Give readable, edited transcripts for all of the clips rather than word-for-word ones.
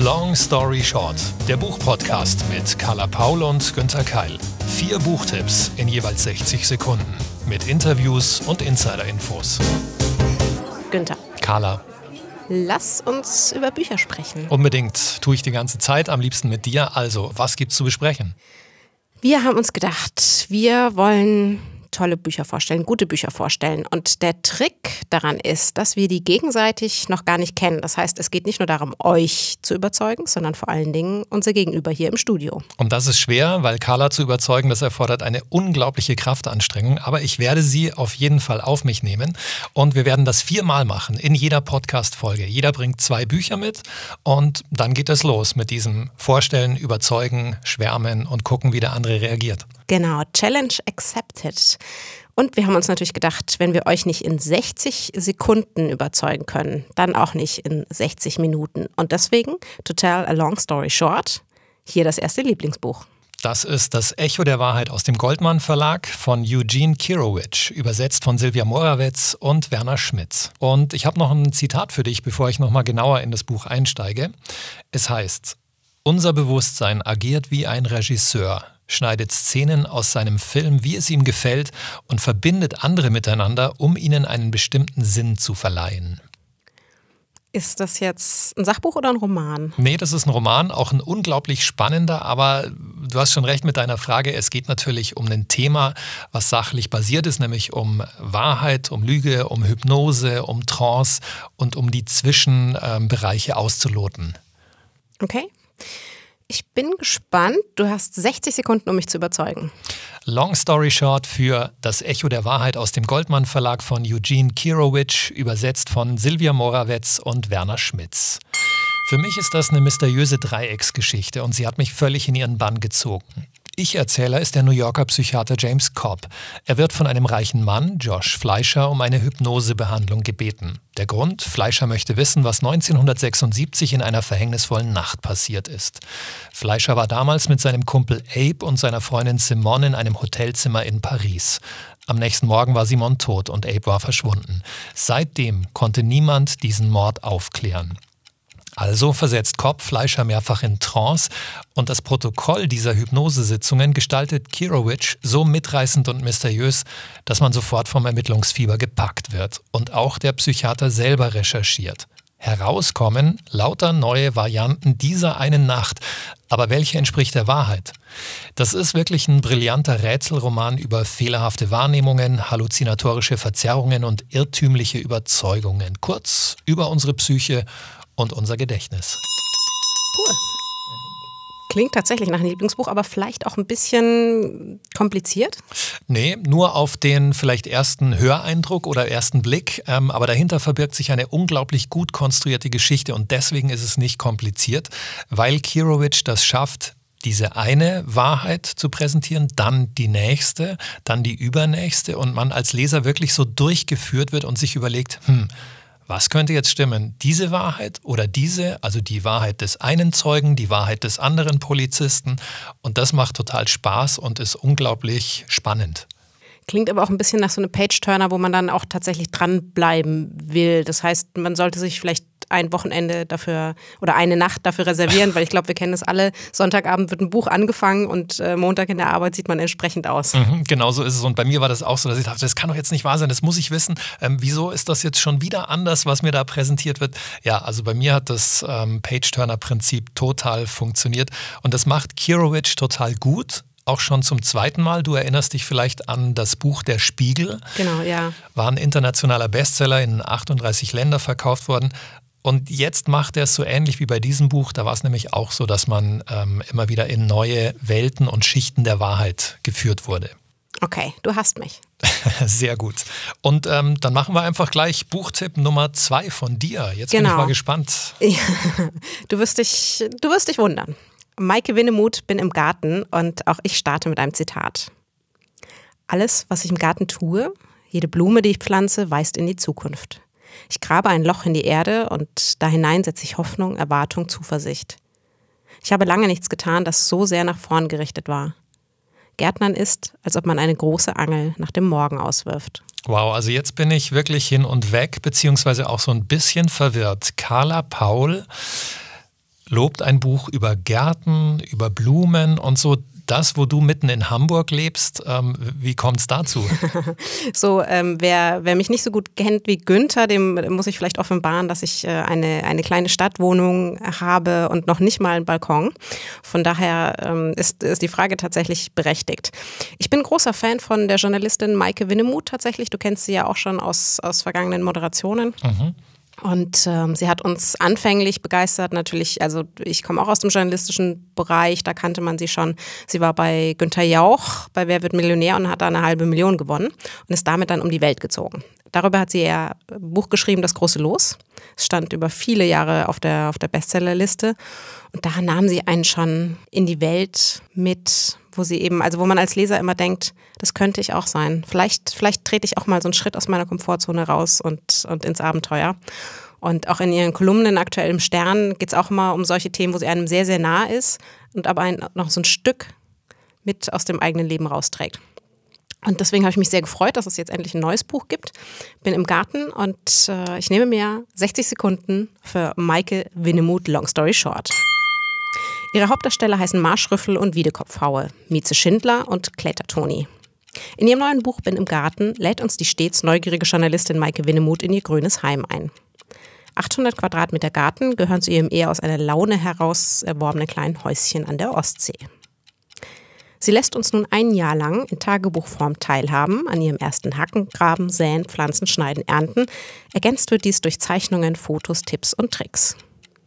Long Story Short, der Buchpodcast mit Carla Paul und Günther Keil. 4 Buchtipps in jeweils 60 Sekunden mit Interviews und Insider-Infos. Günther. Carla. Lass uns über Bücher sprechen. Unbedingt, tue ich die ganze Zeit, am liebsten mit dir. Also, was gibt's zu besprechen? Wir haben uns gedacht, wir wollen tolle Bücher vorstellen, gute Bücher vorstellen. Und der Trick daran ist, dass wir die gegenseitig noch gar nicht kennen. Das heißt, es geht nicht nur darum, euch zu überzeugen, sondern vor allen Dingen unser Gegenüber hier im Studio. Und das ist schwer, weil Carla zu überzeugen, das erfordert eine unglaubliche Kraftanstrengung. Aber ich werde sie auf jeden Fall auf mich nehmen. Und wir werden das 4-mal machen in jeder Podcast-Folge. Jeder bringt 2 Bücher mit und dann geht es los mit diesem Vorstellen, Überzeugen, Schwärmen und gucken, wie der andere reagiert. Genau, Challenge accepted. Und wir haben uns natürlich gedacht, wenn wir euch nicht in 60 Sekunden überzeugen können, dann auch nicht in 60 Minuten. Und deswegen, to tell a long story short, hier das erste Lieblingsbuch. Das ist Das Echo der Wahrheit aus dem Goldmann Verlag von Eugene Kirowitsch, übersetzt von Silvia Morawetz und Werner Schmitz. Und ich habe noch ein Zitat für dich, bevor ich nochmal genauer in das Buch einsteige. Es heißt: Unser Bewusstsein agiert wie ein Regisseur, schneidet Szenen aus seinem Film, wie es ihm gefällt, und verbindet andere miteinander, um ihnen einen bestimmten Sinn zu verleihen. Ist das jetzt ein Sachbuch oder ein Roman? Nee, das ist ein Roman, auch ein unglaublich spannender, aber du hast schon recht mit deiner Frage. Es geht natürlich um ein Thema, was sachlich basiert ist, nämlich um Wahrheit, um Lüge, um Hypnose, um Trance und um die Zwischenbereiche auszuloten. Okay. Ich bin gespannt. Du hast 60 Sekunden, um mich zu überzeugen. Long Story Short für Das Echo der Wahrheit aus dem Goldmann Verlag von Eugene Kirowitsch, übersetzt von Silvia Morawetz und Werner Schmitz. Für mich ist das eine mysteriöse Dreiecksgeschichte und sie hat mich völlig in ihren Bann gezogen. Ich-Erzähler ist der New Yorker Psychiater James Cobb. Er wird von einem reichen Mann, Josh Fleischer, um eine Hypnosebehandlung gebeten. Der Grund: Fleischer möchte wissen, was 1976 in einer verhängnisvollen Nacht passiert ist. Fleischer war damals mit seinem Kumpel Abe und seiner Freundin Simone in einem Hotelzimmer in Paris. Am nächsten Morgen war Simone tot und Abe war verschwunden. Seitdem konnte niemand diesen Mord aufklären. Also versetzt Cobb Fleischer mehrfach in Trance und das Protokoll dieser Hypnosesitzungen gestaltet Kirowitsch so mitreißend und mysteriös, dass man sofort vom Ermittlungsfieber gepackt wird und auch der Psychiater selber recherchiert. Herauskommen lauter neue Varianten dieser einen Nacht. Aber welche entspricht der Wahrheit? Das ist wirklich ein brillanter Rätselroman über fehlerhafte Wahrnehmungen, halluzinatorische Verzerrungen und irrtümliche Überzeugungen. Kurz, über unsere Psyche und unser Gedächtnis. Cool. Klingt tatsächlich nach einem Lieblingsbuch, aber vielleicht auch ein bisschen kompliziert? Nee, nur auf den vielleicht ersten Höreindruck oder ersten Blick. Aber dahinter verbirgt sich eine unglaublich gut konstruierte Geschichte und deswegen ist es nicht kompliziert, weil Kirowitsch das schafft, diese eine Wahrheit zu präsentieren, dann die nächste, dann die übernächste und man als Leser wirklich so durchgeführt wird und sich überlegt, was könnte jetzt stimmen? Diese Wahrheit oder diese, also die Wahrheit des einen Zeugen, die Wahrheit des anderen Polizisten. Und das macht total Spaß und ist unglaublich spannend. Klingt aber auch ein bisschen nach so einem Page-Turner, wo man dann auch tatsächlich dranbleiben will. Das heißt, man sollte sich vielleicht ein Wochenende dafür oder eine Nacht dafür reservieren, weil ich glaube, wir kennen das alle. Sonntagabend wird ein Buch angefangen und Montag in der Arbeit sieht man entsprechend aus. Genau so ist es und bei mir war das auch so, dass ich dachte, das kann doch jetzt nicht wahr sein, das muss ich wissen. Wieso ist das jetzt schon wieder anders, was mir da präsentiert wird? Ja, also bei mir hat das Page-Turner-Prinzip total funktioniert und das macht Kirowitsch total gut. Auch schon zum 2. Mal. Du erinnerst dich vielleicht an das Buch Der Spiegel. Genau, ja. War ein internationaler Bestseller, in 38 Länder verkauft worden. Und jetzt macht er es so ähnlich wie bei diesem Buch. Da war es nämlich auch so, dass man immer wieder in neue Welten und Schichten der Wahrheit geführt wurde. Okay, du hast mich. Sehr gut. Und dann machen wir einfach gleich Buchtipp Nummer 2 von dir. Jetzt bin ich mal gespannt. Ja, du wirst dich wundern. Maike Winnemuth, bin im Garten und auch ich starte mit einem Zitat. Alles, was ich im Garten tue, jede Blume, die ich pflanze, weist in die Zukunft. Ich grabe ein Loch in die Erde und da hinein setze ich Hoffnung, Erwartung, Zuversicht. Ich habe lange nichts getan, das so sehr nach vorn gerichtet war. Gärtnern ist, als ob man eine große Angel nach dem Morgen auswirft. Wow, also jetzt bin ich wirklich hin und weg, beziehungsweise auch so ein bisschen verwirrt. Carla Paul lobt ein Buch über Gärten, über Blumen und so. Das, wo du mitten in Hamburg lebst, wie kommt es dazu? So, wer mich nicht so gut kennt wie Günther, dem muss ich vielleicht offenbaren, dass ich eine kleine Stadtwohnung habe und noch nicht mal einen Balkon. Von daher ist die Frage tatsächlich berechtigt. Ich bin großer Fan von der Journalistin Maike Winnemuth tatsächlich. Du kennst sie ja auch schon aus vergangenen Moderationen. Mhm. Und sie hat uns anfänglich begeistert, natürlich, also ich komme auch aus dem journalistischen Bereich, da kannte man sie schon. Sie war bei Günther Jauch, bei Wer wird Millionär und hat da 500.000 gewonnen und ist damit dann um die Welt gezogen. Darüber hat sie ihr Buch geschrieben, Das große Los. Es stand über viele Jahre auf der Bestsellerliste und da nahm sie einen schon in die Welt mit, wo man als Leser immer denkt, das könnte ich auch sein. Vielleicht trete ich auch mal so einen Schritt aus meiner Komfortzone raus und ins Abenteuer. Und auch in ihren Kolumnen aktuell im Stern geht es auch immer um solche Themen, wo sie einem sehr, sehr nah ist und aber noch so ein Stück mit aus dem eigenen Leben rausträgt. Und deswegen habe ich mich sehr gefreut, dass es jetzt endlich ein neues Buch gibt. Bin im Garten und ich nehme mir 60 Sekunden für Maike Winnemuth Long Story Short. Ihre Hauptdarsteller heißen Marschrüffel und Wiedekopfhaue, Mieze Schindler und Klettertoni. In ihrem neuen Buch Bin im Garten lädt uns die stets neugierige Journalistin Maike Winnemuth in ihr grünes Heim ein. 800 Quadratmeter Garten gehören zu ihrem eher aus einer Laune heraus erworbenen kleinen Häuschen an der Ostsee. Sie lässt uns nun ein Jahr lang in Tagebuchform teilhaben an ihrem ersten Hacken, Graben, Säen, Pflanzen, Schneiden, Ernten. Ergänzt wird dies durch Zeichnungen, Fotos, Tipps und Tricks.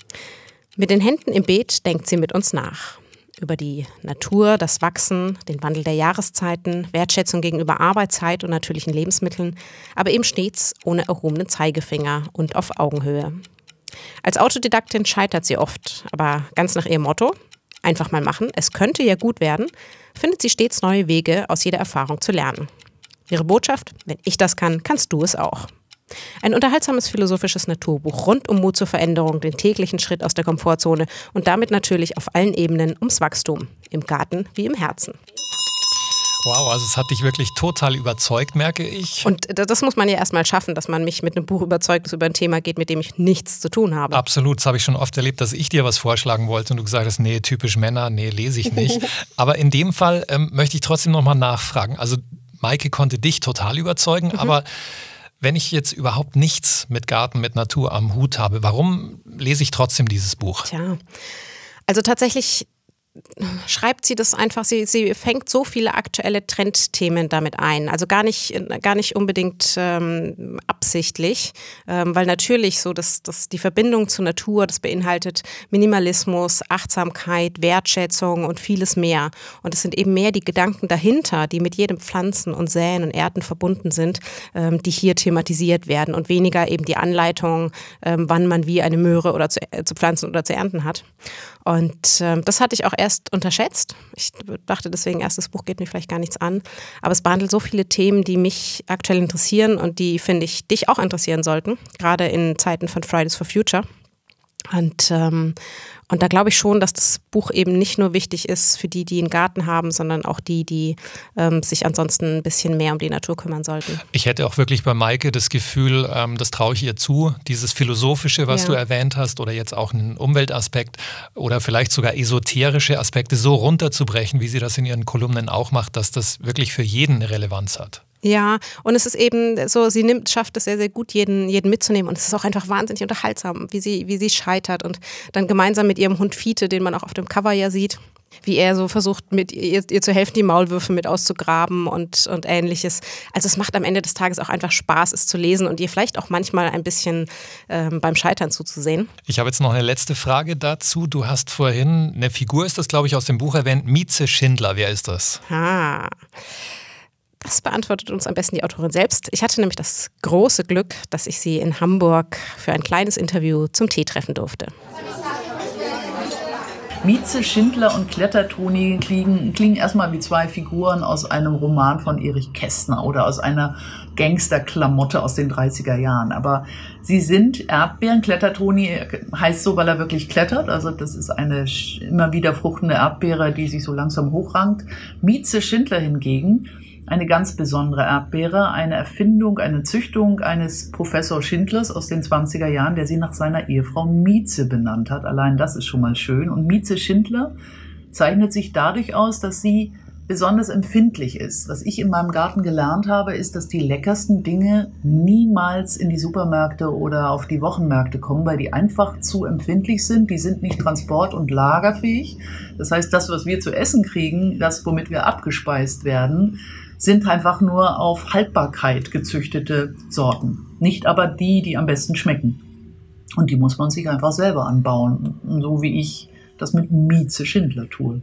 Mit den Händen im Beet denkt sie mit uns nach. Über die Natur, das Wachsen, den Wandel der Jahreszeiten, Wertschätzung gegenüber Arbeitszeit und natürlichen Lebensmitteln, aber eben stets ohne erhobenen Zeigefinger und auf Augenhöhe. Als Autodidaktin scheitert sie oft, aber ganz nach ihrem Motto, einfach mal machen, es könnte ja gut werden, findet sie stets neue Wege, aus jeder Erfahrung zu lernen. Ihre Botschaft, wenn ich das kann, kannst du es auch. Ein unterhaltsames philosophisches Naturbuch rund um Mut zur Veränderung, den täglichen Schritt aus der Komfortzone und damit natürlich auf allen Ebenen ums Wachstum, im Garten wie im Herzen. Wow, also es hat dich wirklich total überzeugt, merke ich. Und das muss man ja erstmal schaffen, dass man mich mit einem Buch überzeugt, das über ein Thema geht, mit dem ich nichts zu tun habe. Absolut, das habe ich schon oft erlebt, dass ich dir was vorschlagen wollte und du gesagt hast, nee, typisch Männer, nee, lese ich nicht. Aber in dem Fall möchte ich trotzdem nochmal nachfragen. Also Maike konnte dich total überzeugen, aber wenn ich jetzt überhaupt nichts mit Garten, mit Natur am Hut habe, warum lese ich trotzdem dieses Buch? Tja, also tatsächlich schreibt sie das einfach, sie fängt so viele aktuelle Trendthemen damit ein. Also gar nicht unbedingt absichtlich, weil natürlich so dass die Verbindung zur Natur, das beinhaltet Minimalismus, Achtsamkeit, Wertschätzung und vieles mehr. Und es sind eben mehr die Gedanken dahinter, die mit jedem Pflanzen und Säen und Ernten verbunden sind, die hier thematisiert werden und weniger eben die Anleitung, wann man wie eine Möhre oder zu pflanzen oder zu ernten hat. Und das hatte ich auch erst unterschätzt. Ich dachte deswegen, erstes Buch geht mir vielleicht gar nichts an. Aber es behandelt so viele Themen, die mich aktuell interessieren und die, finde ich, dich auch interessieren sollten. Gerade in Zeiten von Fridays for Future. Und da glaube ich schon, dass das Buch eben nicht nur wichtig ist für die einen Garten haben, sondern auch die sich ansonsten ein bisschen mehr um die Natur kümmern sollten. Ich hätte auch wirklich bei Maike das Gefühl, das traue ich ihr zu, dieses Philosophische, was du erwähnt hast, oder jetzt auch einen Umweltaspekt oder vielleicht sogar esoterische Aspekte so runterzubrechen, wie sie das in ihren Kolumnen auch macht, dass das wirklich für jeden eine Relevanz hat. Ja, und es ist eben so, sie schafft es sehr, sehr gut, jeden mitzunehmen. Und es ist auch einfach wahnsinnig unterhaltsam, wie sie scheitert und dann gemeinsam mit ihrem Hund Fiete, den man auch auf dem Cover ja sieht, wie er so versucht, mit ihr zu helfen, die Maulwürfe mit auszugraben und Ähnliches. Also es macht am Ende des Tages auch einfach Spaß, es zu lesen und ihr vielleicht auch manchmal ein bisschen beim Scheitern zuzusehen. Ich habe jetzt noch eine letzte Frage dazu. Du hast vorhin, eine Figur ist das, glaube ich, aus dem Buch erwähnt, Mieze Schindler. Wer ist das? Das beantwortet uns am besten die Autorin selbst. Ich hatte nämlich das große Glück, dass ich sie in Hamburg für ein kleines Interview zum Tee treffen durfte. Mieze Schindler und Klettertoni klingen erstmal wie zwei Figuren aus einem Roman von Erich Kästner oder aus einer Gangsterklamotte aus den 30er Jahren. Aber sie sind Erdbeeren. Klettertoni heißt so, weil er wirklich klettert. Also das ist eine immer wieder fruchtende Erdbeere, die sich so langsam hochrankt. Mieze Schindler hingegen eine ganz besondere Erdbeere, eine Erfindung, eine Züchtung eines Professor Schindlers aus den 20er Jahren, der sie nach seiner Ehefrau Mieze benannt hat. Allein das ist schon mal schön. Und Mieze Schindler zeichnet sich dadurch aus, dass sie besonders empfindlich ist. Was ich in meinem Garten gelernt habe, ist, dass die leckersten Dinge niemals in die Supermärkte oder auf die Wochenmärkte kommen, weil die einfach zu empfindlich sind. Die sind nicht transport- und lagerfähig. Das heißt, das, was wir zu essen kriegen, das, womit wir abgespeist werden, sind einfach nur auf Haltbarkeit gezüchtete Sorten. Nicht aber die, die am besten schmecken. Und die muss man sich einfach selber anbauen, so wie ich das mit Mieze Schindler tue.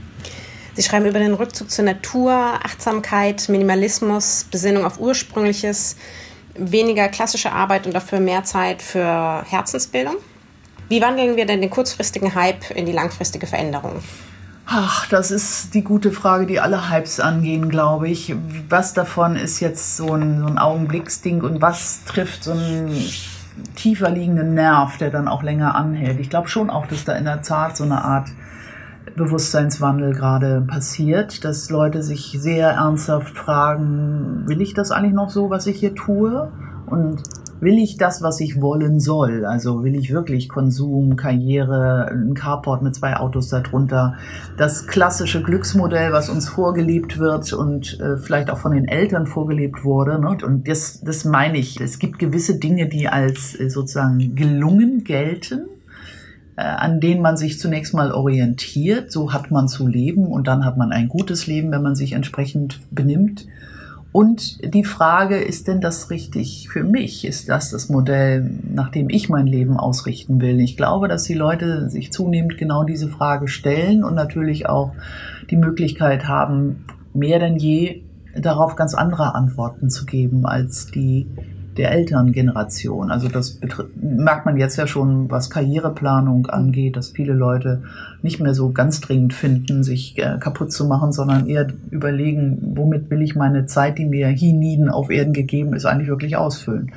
Sie schreiben über den Rückzug zur Natur, Achtsamkeit, Minimalismus, Besinnung auf Ursprüngliches, weniger klassische Arbeit und dafür mehr Zeit für Herzensbildung. Wie wandeln wir denn den kurzfristigen Hype in die langfristige Veränderung? Ach, das ist die gute Frage, die alle Hypes angehen, glaube ich. Was davon ist jetzt so ein Augenblicksding und was trifft so einen tiefer liegenden Nerv, der dann auch länger anhält? Ich glaube schon auch, dass da in der Tat so eine Art Bewusstseinswandel gerade passiert, dass Leute sich sehr ernsthaft fragen, will ich das eigentlich noch so, was ich hier tue? Und will ich das, was ich wollen soll? Also will ich wirklich Konsum, Karriere, ein Carport mit 2 Autos darunter, das klassische Glücksmodell, was uns vorgelebt wird und vielleicht auch von den Eltern vorgelebt wurde. Ne? Und das meine ich. Es gibt gewisse Dinge, die als sozusagen gelungen gelten, an denen man sich zunächst mal orientiert. So hat man zu leben und dann hat man ein gutes Leben, wenn man sich entsprechend benimmt. Und die Frage, ist denn das richtig für mich? Ist das Modell, nach dem ich mein Leben ausrichten will? Ich glaube, dass die Leute sich zunehmend genau diese Frage stellen und natürlich auch die Möglichkeit haben, mehr denn je darauf ganz andere Antworten zu geben als die der Elterngeneration. Also das merkt man jetzt ja schon, was Karriereplanung angeht, dass viele Leute nicht mehr so ganz dringend finden, sich kaputt zu machen, sondern eher überlegen, womit will ich meine Zeit, die mir hienieden auf Erden gegeben ist, eigentlich wirklich ausfüllen.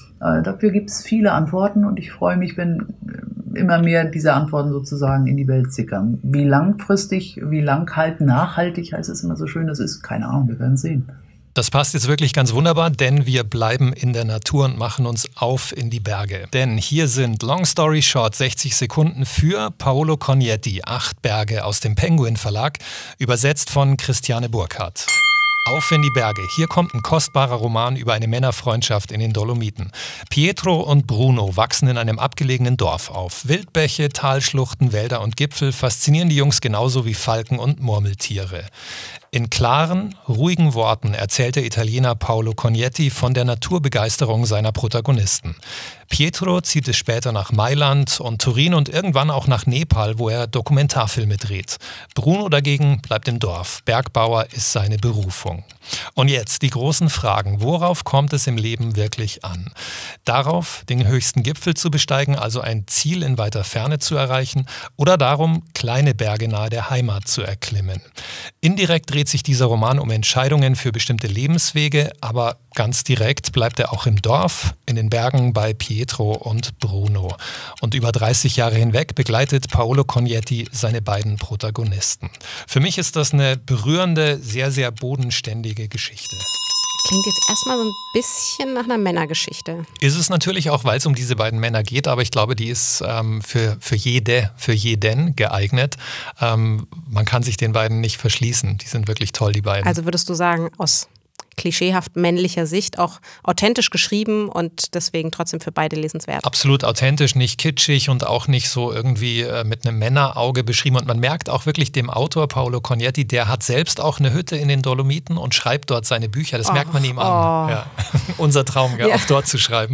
Dafür gibt es viele Antworten und ich freue mich, wenn immer mehr diese Antworten sozusagen in die Welt sickern. Wie langfristig, wie nachhaltig heißt es immer so schön, das ist, keine Ahnung, wir werden sehen. Das passt jetzt wirklich ganz wunderbar, denn wir bleiben in der Natur und machen uns auf in die Berge. Denn hier sind Long Story Short 60 Sekunden für Paolo Cognetti, 8 Berge aus dem Penguin Verlag, übersetzt von Christiane Burkhardt. Auf in die Berge. Hier kommt ein kostbarer Roman über eine Männerfreundschaft in den Dolomiten. Pietro und Bruno wachsen in einem abgelegenen Dorf auf. Wildbäche, Talschluchten, Wälder und Gipfel faszinieren die Jungs genauso wie Falken und Murmeltiere. In klaren, ruhigen Worten erzählt der Italiener Paolo Cognetti von der Naturbegeisterung seiner Protagonisten. Pietro zieht es später nach Mailand und Turin und irgendwann auch nach Nepal, wo er Dokumentarfilme dreht. Bruno dagegen bleibt im Dorf. Bergbauer ist seine Berufung. Und jetzt die großen Fragen. Worauf kommt es im Leben wirklich an? Darauf, den höchsten Gipfel zu besteigen, also ein Ziel in weiter Ferne zu erreichen, oder darum, kleine Berge nahe der Heimat zu erklimmen? Indirekt dreht sich dieser Roman um Entscheidungen für bestimmte Lebenswege, aber ganz direkt bleibt er auch im Dorf, in den Bergen bei Pietro und Bruno. Und über 30 Jahre hinweg begleitet Paolo Cognetti seine beiden Protagonisten. Für mich ist das eine berührende, sehr, sehr bodenständige Geschichte. Klingt jetzt erstmal so ein bisschen nach einer Männergeschichte. Ist es natürlich auch, weil es um diese beiden Männer geht, aber ich glaube, die ist für jeden geeignet. Man kann sich den beiden nicht verschließen. Die sind wirklich toll, die beiden. Also würdest du sagen, aus klischeehaft männlicher Sicht auch authentisch geschrieben und deswegen trotzdem für beide lesenswert. Absolut authentisch, nicht kitschig und auch nicht so irgendwie mit einem Männerauge beschrieben. Und man merkt auch wirklich dem Autor Paolo Cognetti, der hat selbst auch eine Hütte in den Dolomiten und schreibt dort seine Bücher. Das merkt man ihm an. Ja. Unser Traum, ja, auch dort zu schreiben.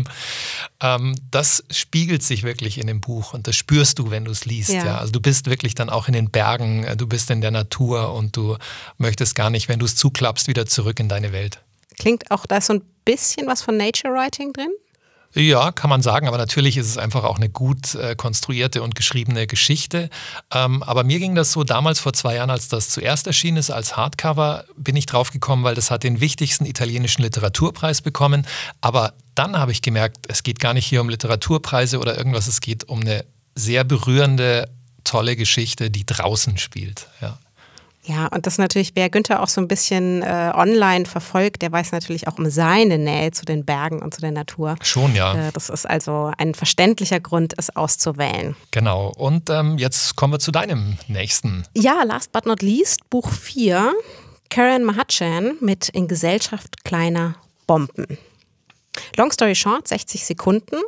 Das spiegelt sich wirklich in dem Buch und das spürst du, wenn du es liest. Ja. Also du bist wirklich dann auch in den Bergen, du bist in der Natur und du möchtest gar nicht, wenn du es zuklappst, wieder zurück in deine Welt. Klingt auch da so ein bisschen was von Nature Writing drin? Ja, kann man sagen, aber natürlich ist es einfach auch eine gut konstruierte und geschriebene Geschichte. Aber mir ging das so damals vor 2 Jahren, als das zuerst erschienen ist als Hardcover, bin ich drauf gekommen, weil das hat den wichtigsten italienischen Literaturpreis bekommen. Aber dann habe ich gemerkt, es geht gar nicht hier um Literaturpreise oder irgendwas, es geht um eine sehr berührende, tolle Geschichte, die draußen spielt. Ja. Ja, und das natürlich, wer Günther auch so ein bisschen online verfolgt, der weiß natürlich auch um seine Nähe zu den Bergen und zu der Natur. Schon, ja. Das ist also ein verständlicher Grund, es auszuwählen. Genau. Und jetzt kommen wir zu deinem nächsten. Ja, last but not least, Buch 4, Karen Mahachan mit In Gesellschaft kleiner Bomben. Long story short, 60 Sekunden.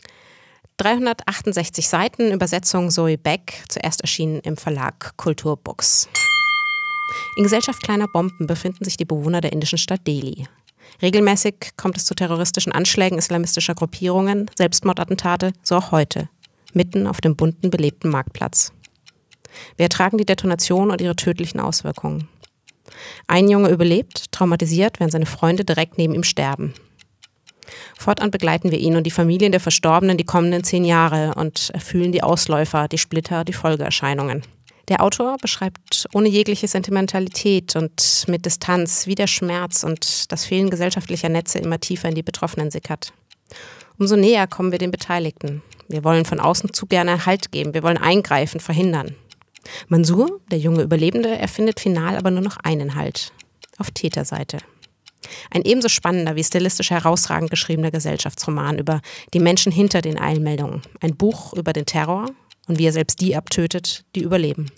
368 Seiten, Übersetzung Zoe Beck, zuerst erschienen im Verlag Kulturbooks. In Gesellschaft kleiner Bomben befinden sich die Bewohner der indischen Stadt Delhi. Regelmäßig kommt es zu terroristischen Anschlägen islamistischer Gruppierungen, Selbstmordattentate, so auch heute, mitten auf dem bunten, belebten Marktplatz. Wir ertragen die Detonation und ihre tödlichen Auswirkungen. Ein Junge überlebt, traumatisiert, während seine Freunde direkt neben ihm sterben. Fortan begleiten wir ihn und die Familien der Verstorbenen die kommenden 10 Jahre und erfühlen die Ausläufer, die Splitter, die Folgeerscheinungen. Der Autor beschreibt ohne jegliche Sentimentalität und mit Distanz, wie der Schmerz und das Fehlen gesellschaftlicher Netze immer tiefer in die Betroffenen sickert. Umso näher kommen wir den Beteiligten. Wir wollen von außen zu gerne Halt geben, wir wollen eingreifen, verhindern. Mansur, der junge Überlebende, erfindet final aber nur noch einen Halt, auf Täterseite. Ein ebenso spannender wie stilistisch herausragend geschriebener Gesellschaftsroman über die Menschen hinter den Eilmeldungen. Ein Buch über den Terror und wie er selbst die abtötet, die überleben.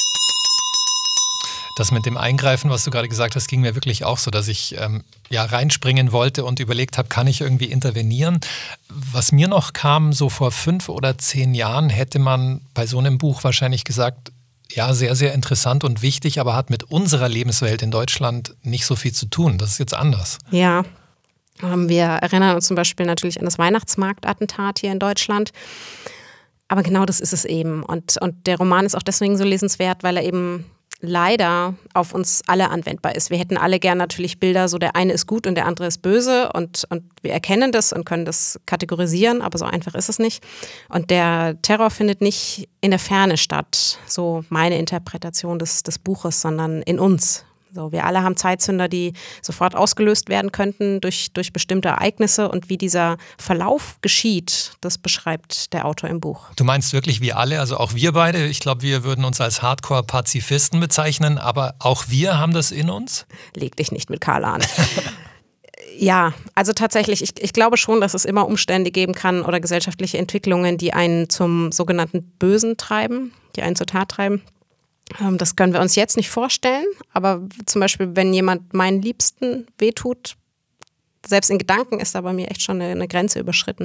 Das mit dem Eingreifen, was du gerade gesagt hast, ging mir wirklich auch so, dass ich reinspringen wollte und überlegt habe, kann ich irgendwie intervenieren? Was mir noch kam, so vor 5 oder 10 Jahren, hätte man bei so einem Buch wahrscheinlich gesagt, ja, sehr, sehr interessant und wichtig, aber hat mit unserer Lebenswelt in Deutschland nicht so viel zu tun. Das ist jetzt anders. Ja, wir erinnern uns zum Beispiel natürlich an das Weihnachtsmarktattentat hier in Deutschland. Aber genau das ist es eben. Und der Roman ist auch deswegen so lesenswert, weil er eben leider auf uns alle anwendbar ist. Wir hätten alle gern natürlich Bilder, so der eine ist gut und der andere ist böse und wir erkennen das und können das kategorisieren, aber so einfach ist es nicht. Und der Terror findet nicht in der Ferne statt, so meine Interpretation des Buches, sondern in uns. So, wir alle haben Zeitzünder, die sofort ausgelöst werden könnten durch bestimmte Ereignisse und wie dieser Verlauf geschieht, das beschreibt der Autor im Buch. Du meinst wirklich wir alle, also auch wir beide? Ich glaube, wir würden uns als Hardcore-Pazifisten bezeichnen, aber auch wir haben das in uns? Leg dich nicht mit Karl an. Ja, also tatsächlich, ich glaube schon, dass es immer Umstände geben kann oder gesellschaftliche Entwicklungen, die einen zum sogenannten Bösen treiben, die einen zur Tat treiben. Das können wir uns jetzt nicht vorstellen, aber zum Beispiel, wenn jemand meinen Liebsten wehtut, selbst in Gedanken ist da bei mir echt schon eine Grenze überschritten.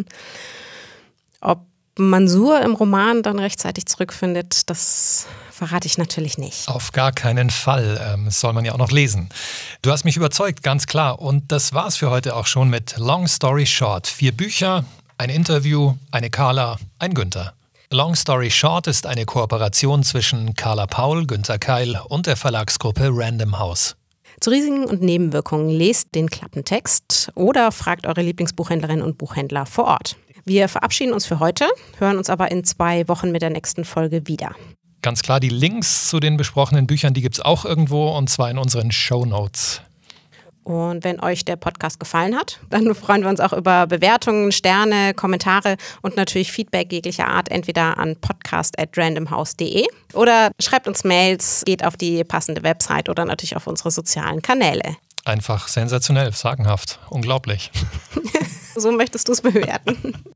Ob Mansur im Roman dann rechtzeitig zurückfindet, das verrate ich natürlich nicht. Auf gar keinen Fall. Das soll man ja auch noch lesen. Du hast mich überzeugt, ganz klar. Und das war's für heute auch schon mit Long Story Short. 4 Bücher, ein Interview, eine Carla, ein Günther. Long Story Short ist eine Kooperation zwischen Carla Paul, Günther Keil und der Verlagsgruppe Random House. Zu Risiken und Nebenwirkungen lest den Klappentext oder fragt eure Lieblingsbuchhändlerinnen und Buchhändler vor Ort. Wir verabschieden uns für heute, hören uns aber in 2 Wochen mit der nächsten Folge wieder. Ganz klar, die Links zu den besprochenen Büchern, die gibt es auch irgendwo und zwar in unseren Shownotes. Und wenn euch der Podcast gefallen hat, dann freuen wir uns auch über Bewertungen, Sterne, Kommentare und natürlich Feedback jeglicher Art, entweder an podcast@randomhouse.de oder schreibt uns Mails, geht auf die passende Website oder natürlich auf unsere sozialen Kanäle. Einfach sensationell, sagenhaft, unglaublich. So möchtest du es bewerten.